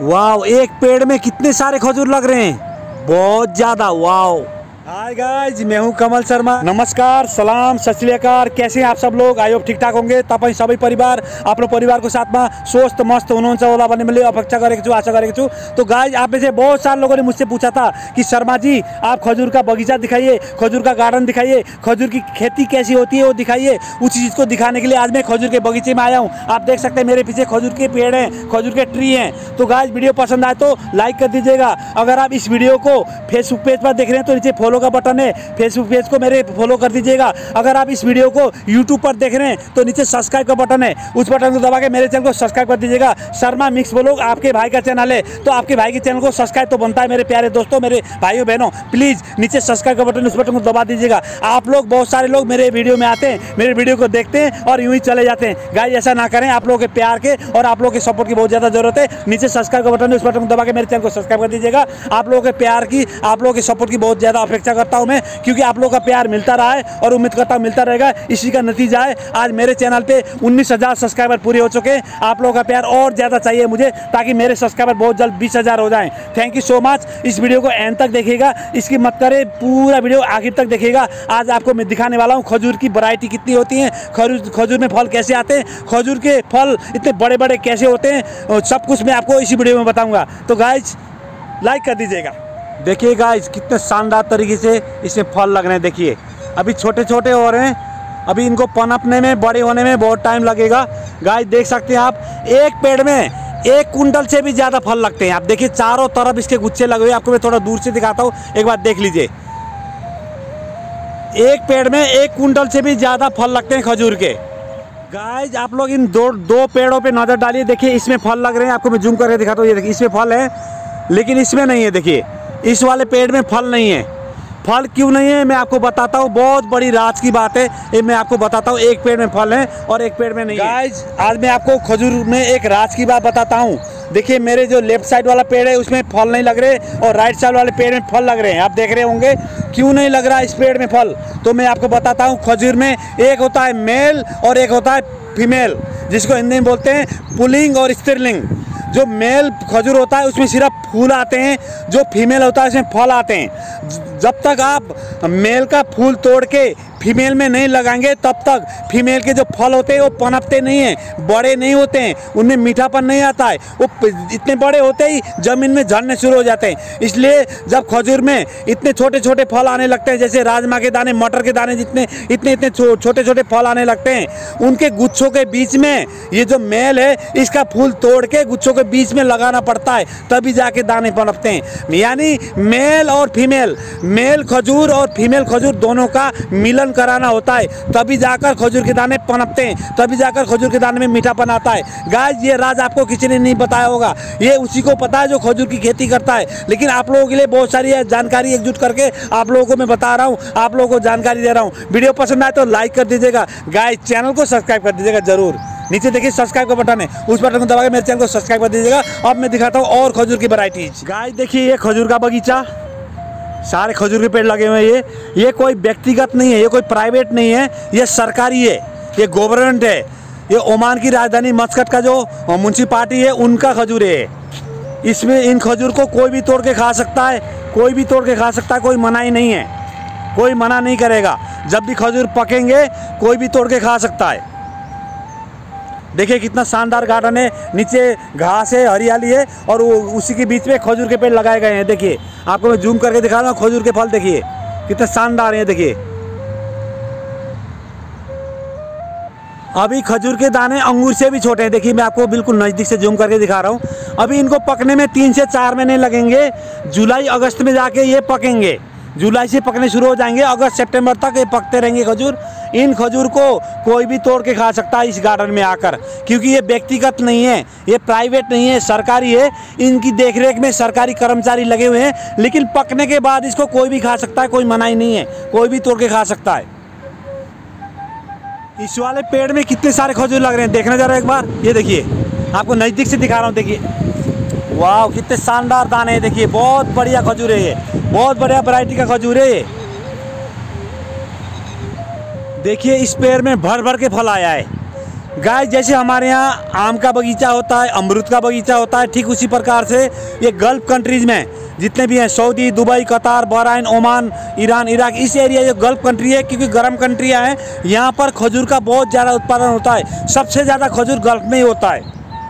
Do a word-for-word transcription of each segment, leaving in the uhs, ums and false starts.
वाव, एक पेड़ में कितने सारे खजूर लग रहे हैं, बहुत ज्यादा। वाव। हाय गाइज, मैं हूं कमल शर्मा। नमस्कार, सलाम, सत श्री अकाल। कैसे हैं आप सब लोग? आई होप ठीक ठाक होंगे। तपाईँ सबै परिवार आफ्नो परिवारको साथमा स्वस्थ मस्त हुनुहुन्छ होला भन्ने मैले अपेक्षा गरेको छु, आशा गरेको छु। तो गाइज, आप में से बहुत सारे लोगों ने मुझसे पूछा था कि शर्मा जी आप खजूर का बगीचा दिखाइए, खजूर का गार्डन दिखाइए, खजूर की खेती कैसी होती है वो दिखाइए। उस चीज़ को दिखाने के लिए आज मैं खजूर के बगीचे में आया हूँ। आप देख सकते हैं मेरे पीछे खजूर के पेड़ हैं, खजूर के ट्री हैं। तो गाइज, वीडियो पसंद आए तो लाइक कर दीजिएगा। अगर आप इस वीडियो को फेसबुक पेज पर देख रहे हैं तो नीचे फॉलो का बटन है, फेसबुक पेज को मेरे फॉलो कर दीजिएगा। अगर आप इस वीडियो को यूट्यूब पर देख रहे हैं तो नीचे सब्सक्राइब का बटन है, उस बटन को दबा के मेरे चैनल को सब्सक्राइब कर दीजिएगा। शर्मा मिक्स ब्लॉग आपके भाई का चैनल है, तो आपके भाई के चैनल को सब्सक्राइब तो बनता है। मेरे प्यारे दोस्तों, मेरे भाइयों बहनों, प्लीज़ नीचे सब्सक्राइब का बटन, उस बटन को दबा दीजिएगा। आप लोग, बहुत सारे लोग मेरे वीडियो में आते हैं, मेरे वीडियो को देखते हैं और यूँ ही चले जाते हैं। गाइस, ऐसा ना करें। आप लोगों के प्यार के और आप लोगों के सपोर्ट की बहुत ज़्यादा जरूरत है। नीचे सब्सक्राइब का बटन है, उस बटन को दबा के मेरे चैनल को सब्सक्राइब कर दीजिएगा। आप लोगों के प्यार की, आप लोगों के सपोर्ट की बहुत ज़्यादा अपेक्षा करता हूँ मैं, क्योंकि आप लोगों का प्यार मिलता रहा है और उम्मीद करता हूँ मिलता रहेगा। इसी का नतीजा है आज मेरे चैनल पे उन्नीस हज़ार सब्सक्राइबर पूरे हो चुके हैं। आप लोगों का प्यार और ज़्यादा चाहिए मुझे, ताकि मेरे सब्सक्राइबर बहुत जल्द बीस हज़ार हो जाएं। Thank you so much. इस वीडियो को एंड तक देखिएगा, इसकी मत करें, पूरा वीडियो आखिर तक देखिएगा। आज आपको मैं दिखाने वाला हूँ खजूर की वैरायटी कितनी होती है, खजूर खजूर में फल कैसे आते हैं, खजूर के फल इतने बड़े बड़े कैसे होते हैं, सब कुछ मैं आपको इसी वीडियो में बताऊँगा। तो गाइज, लाइक कर दीजिएगा। देखिए गाइज, कितने शानदार तरीके से इसमें फल लग रहे हैं। देखिए, अभी छोटे छोटे हो रहे हैं, अभी इनको पनपने में, बड़े होने में बहुत टाइम लगेगा। गाइस, देख सकते हैं आप, एक पेड़ में एक कुंटल से भी ज़्यादा फल लगते हैं। आप देखिए, चारों तरफ इसके गुच्छे लगे हुए। आपको मैं थोड़ा दूर से दिखाता हूँ, एक बार देख लीजिए। एक पेड़ में एक कुंटल से भी ज़्यादा फल लगते हैं खजूर के। गाइस, आप लोग इन दो दो पेड़ों पे नज़र डालिए। देखिए, इसमें फल लग रहे हैं। आपको मैं जूम करके दिखाता हूँ। ये देखिए, इसमें फल है, लेकिन इसमें नहीं है। देखिए, इस वाले पेड़ में फल नहीं है। फल क्यों नहीं है मैं आपको बताता हूँ, बहुत बड़ी राज की बात है ये। मैं आपको बताता हूँ, एक पेड़ में फल है और एक पेड़ में नहीं है। गाइस, आज मैं आपको खजूर में एक राज की बात बताता हूँ। देखिए, मेरे जो लेफ्ट साइड वाला पेड़ है उसमें फल नहीं लग रहे और राइट साइड वाले पेड़ में फल लग रहे हैं। आप देख रहे होंगे क्यों नहीं लग रहा इस पेड़ में फल, तो मैं आपको बताता हूँ। खजूर में एक होता है मेल और एक होता है फीमेल, जिसको हिंदी में बोलते हैं पुल्लिंग और स्त्रीलिंग। जो मेल खजूर होता है उसमें सिर्फ फूल आते हैं, जो फीमेल होता है उसमें फल आते हैं। जब तक आप मेल का फूल तोड़ के फीमेल में नहीं लगाएंगे, तब तक फीमेल के जो फल होते हैं वो पनपते नहीं हैं, बड़े नहीं होते हैं, उनमें मीठापन नहीं आता है। वो इतने बड़े होते ही ज़मीन में झड़ने शुरू हो जाते हैं। इसलिए जब खजूर में इतने छोटे छोटे फल आने लगते हैं, जैसे राजमा के दाने, मटर के दाने, जितने इतने इतने छोटे छोटे फल आने लगते हैं, उनके गुच्छों के बीच में ये जो मेल है इसका फूल तोड़ के गुच्छों के बीच में लगाना पड़ता है, तभी जाके दाने पनपते हैं। यानी मेल और फीमेल, मेल खजूर और फीमेल खजूर दोनों का मिलन कराना होता है, तभी जाकर खजूर के दाने पनपते हैं, तभी जाकर खजूर के दाने में मीठापन आता है। गाइस, ये राज आपको किसी ने नहीं बताया होगा, ये उसी को पता है जो खजूर की खेती करता है। लेकिन आप लोगों के लिए बहुत सारी जानकारी एकजुट करके आप लोगों को मैं बता रहा हूँ, आप लोगों को जानकारी दे रहा हूँ। वीडियो पसंद आए तो लाइक कर दीजिएगा। गाइस, चैनल को सब्सक्राइब कर दीजिएगा जरूर। नीचे देखिए सब्सक्राइब का बटन है, उस बटन को दबा के मेरे चैनल को सब्सक्राइब कर दीजिएगा। अब मैं दिखाता हूँ और खजूर की वैरायटीज। गाइस, देखिए, ये खजूर का बगीचा, सारे खजूर के पेड़ लगे हुए हैं। ये ये कोई व्यक्तिगत नहीं है, ये कोई प्राइवेट नहीं है, ये सरकारी है, ये गवर्नमेंट है। ये ओमान की राजधानी मस्कट का जो म्यूनसिपालिटी है उनका खजूर है। इसमें इन खजूर को कोई भी तोड़ के खा सकता है, कोई भी तोड़ के खा सकता है, कोई मनाही नहीं है, कोई मना नहीं करेगा। जब भी खजूर पकेंगे कोई भी तोड़ के खा सकता है। देखिए, कितना शानदार गार्डन है, नीचे घास है, हरियाली है और उसी के बीच में खजूर के पेड़ लगाए गए हैं। देखिए, आपको मैं जूम करके दिखा रहा हूँ, खजूर के फल देखिए कितने शानदार हैं। देखिए, अभी खजूर के दाने अंगूर से भी छोटे हैं। देखिए, मैं आपको बिल्कुल नज़दीक से जूम करके दिखा रहा हूँ। अभी इनको पकने में तीन से चार महीने लगेंगे। जुलाई अगस्त में जाके ये पकेंगे, जुलाई से पकने शुरू हो जाएंगे, अगस्त सितंबर तक ये पकते रहेंगे खजूर। इन खजूर को कोई भी तोड़ के खा सकता है इस गार्डन में आकर, क्योंकि ये व्यक्तिगत नहीं है, ये प्राइवेट नहीं है, सरकारी है। इनकी देखरेख में सरकारी कर्मचारी लगे हुए हैं, लेकिन पकने के बाद इसको कोई भी खा सकता है, कोई मनाही नहीं है, कोई भी तोड़ के खा सकता है। इस वाले पेड़ में कितने सारे खजूर लग रहे हैं, देखना जरा एक बार। ये देखिए, आपको नज़दीक से दिखा रहा हूँ। देखिए, वाह, कितने शानदार दाने हैं। देखिए, बहुत बढ़िया खजूर है, ये बहुत बढ़िया वैरायटी का खजूर है ये। देखिए, इस पेड़ में भर भर के फल आया है। गाइस जैसे हमारे यहाँ आम का बगीचा होता है, अमरूद का बगीचा होता है, ठीक उसी प्रकार से ये गल्फ कंट्रीज़ में जितने भी हैं, Saudi, Dubai, Qatar, Bahrain, Oman, Iran, Iraq, इस एरिया जो गल्फ कंट्री है, क्योंकि गर्म कंट्रियाँ हैं, यहाँ पर खजूर का बहुत ज़्यादा उत्पादन होता है। सबसे ज़्यादा खजूर गल्फ में ही होता है।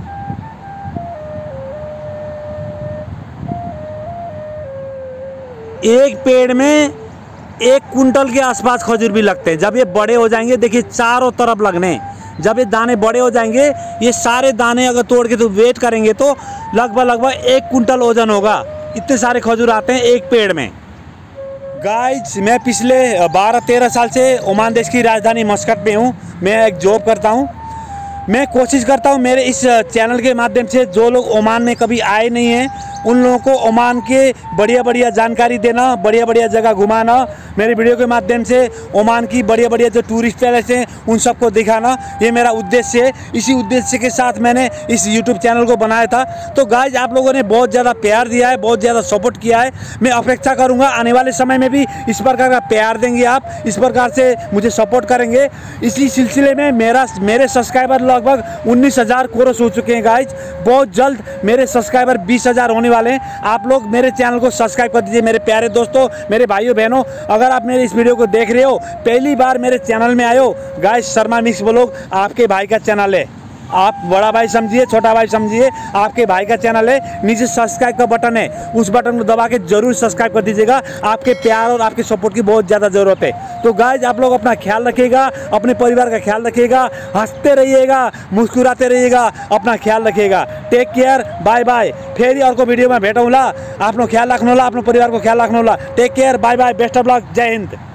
एक पेड़ में एक कुंटल के आसपास खजूर भी लगते हैं। जब ये बड़े हो जाएंगे, देखिए चारों तरफ लगने, जब ये दाने बड़े हो जाएंगे, ये सारे दाने अगर तोड़ के तो वेट करेंगे तो लगभग लगभग एक कुंटल वजन होगा। इतने सारे खजूर आते हैं एक पेड़ में। गाइस मैं पिछले बारह तेरह साल से ओमान देश की राजधानी मस्कट में हूँ। मैं एक जॉब करता हूँ। मैं कोशिश करता हूँ मेरे इस चैनल के माध्यम से जो लोग ओमान में कभी आए नहीं हैं उन लोगों को ओमान के बढ़िया बढ़िया जानकारी देना, बढ़िया बढ़िया जगह घुमाना, मेरे वीडियो के माध्यम से ओमान की बढ़िया बढ़िया जो टूरिस्ट पैलेस हैं उन सबको दिखाना, ये मेरा उद्देश्य है। इसी उद्देश्य के साथ मैंने इस यूट्यूब चैनल को बनाया था। तो गाइज आप लोगों ने बहुत ज़्यादा प्यार दिया है, बहुत ज़्यादा सपोर्ट किया है। मैं अपेक्षा करूँगा आने वाले समय में भी इस प्रकार का प्यार देंगे, आप इस प्रकार से मुझे सपोर्ट करेंगे। इसी सिलसिले में मेरा मेरे सब्सक्राइबर लगभग उन्नीस हज़ार क्रॉस हो चुके हैं गाइज। बहुत जल्द मेरे सब्सक्राइबर बीस हज़ार होने वाले हैं। आप लोग मेरे चैनल को सब्सक्राइब कर दीजिए। मेरे प्यारे दोस्तों, मेरे भाइयों बहनों, अगर आप मेरे इस वीडियो को देख रहे हो, पहली बार मेरे चैनल में आए हो, गाइज शर्मा मिक्स ब्लॉग आपके भाई का चैनल है। आप बड़ा भाई समझिए, छोटा भाई समझिए, आपके भाई का चैनल है। नीचे सब्सक्राइब का बटन है, उस बटन को दबा के जरूर सब्सक्राइब कर दीजिएगा। आपके प्यार और आपके सपोर्ट की बहुत ज़्यादा ज़रूरत है। तो गाइज आप लोग अपना ख्याल रखिएगा, अपने परिवार का ख्याल रखिएगा, हंसते रहिएगा, मुस्कुराते रहिएगा, अपना ख्याल रखिएगा। Take care, bye bye. फिर और को वीडियो में भेटूँगा। आप लोग ख्याल रखना, अपने परिवार को ख्याल रखना। Take care, bye bye, best of luck, जय हिंद।